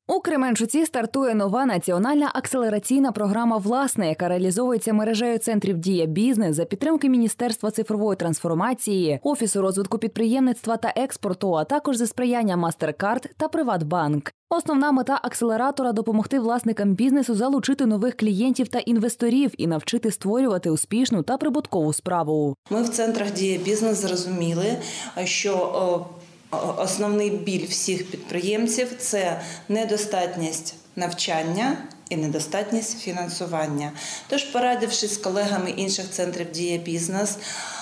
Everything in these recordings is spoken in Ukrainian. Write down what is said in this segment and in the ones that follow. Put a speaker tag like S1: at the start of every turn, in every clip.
S1: У Кременчуці стартує нова національна акселераційна програма «Власне», яка реалізовується мережею центрів «Дія Бізнес» за підтримки Міністерства цифрової трансформації, Офісу розвитку підприємництва та експорту, а також за сприяння MasterCard та «Приватбанк». Основна мета акселератора – допомогти власникам бізнесу залучити нових клієнтів та інвесторів і навчити створювати успішну та прибуткову справу.
S2: Ми в центрах «Дія Бізнес» зрозуміли, що основний біль всіх підприємців – це недостатність навчання і недостатність фінансування. Тож, порадившись з колегами інших центрів «Дія Бізнес»,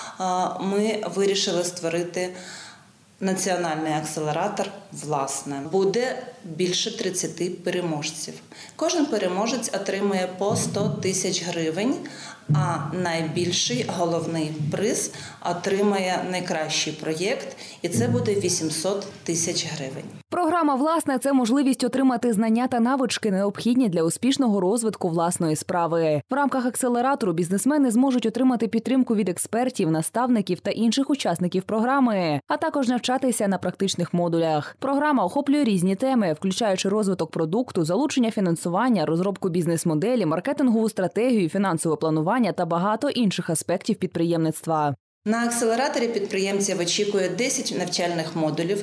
S2: ми вирішили створити національний акселератор «Власне». Буде більше 30 переможців. Кожен переможець отримує по 100 тисяч гривень, а найбільший головний приз отримає найкращий проєкт, і це буде 800 тисяч гривень.
S1: Програма «Власне» – це можливість отримати знання та навички, необхідні для успішного розвитку власної справи. В рамках акселератору бізнесмени зможуть отримати підтримку від експертів, наставників та інших учасників програми, а також навчатися на практичних модулях. Програма охоплює різні теми, включаючи розвиток продукту, залучення фінансування, розробку бізнес-моделі, маркетингову стратегію, фінансове планування та багато інших аспектів підприємництва.
S2: На акселераторі підприємців очікує 10 навчальних модулів,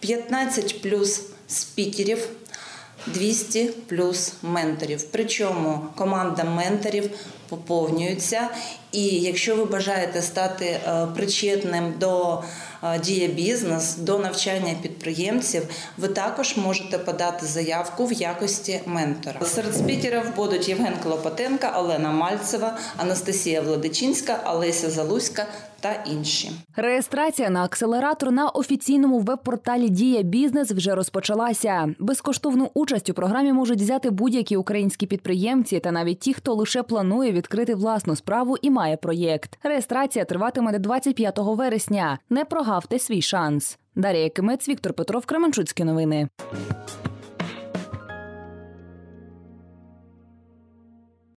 S2: 15 плюс спікерів, 200 плюс менторів. Причому команда менторів поповнюється. І якщо ви бажаєте стати причетним до «Дія Бізнес», до навчання підприємців, ви також можете подати заявку в якості ментора. Серед спікерів будуть Євген Клопотенко, Олена Мальцева, Анастасія Владичинська, Олеся Залузька та інші.
S1: Реєстрація на акселератор на офіційному веб-порталі «Дія Бізнес» вже розпочалася. Безкоштовну участь у програмі можуть взяти будь-які українські підприємці та навіть ті, хто лише планує відкрити власну справу і має проєкт. Реєстрація триватиме до 25 вересня. Не прогавте свій шанс. Дар'я Якимець, Віктор Петров, Кременчуцькі новини.